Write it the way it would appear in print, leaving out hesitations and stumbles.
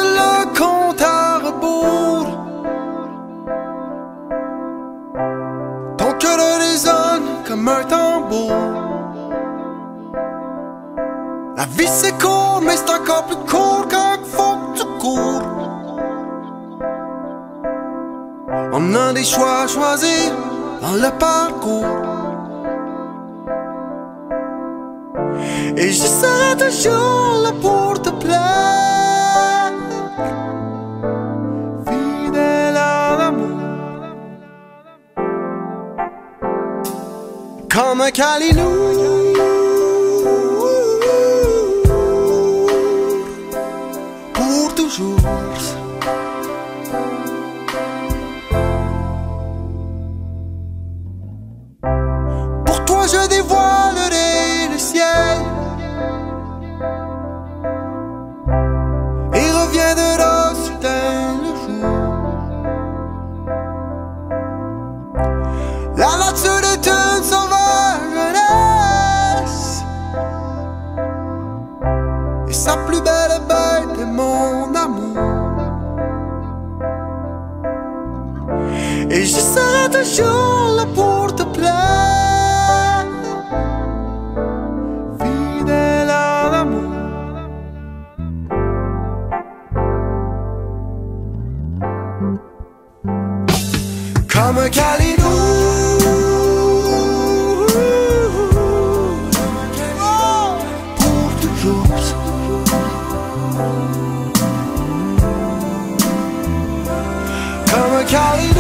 le compte à rebours. Ton cœur résonne comme un tambour. La vie c'est court, mais c'est encore plus court quand faut que tu cours. On a des choix à choisir dans le parcours. Et je serai toujours là pour te plaire, fidèle à l'amour. Comme un câlinou, pour toujours. Pour toi je dévoilerai le ciel et reviendra soudain le jour. La nature est une sauvageresse et sa plus belle bête est mon amour. Et je serai toujours là pour te plaire, fidèle à l'amour. Comme un câlinou, pour toujours. Comme un câlinou.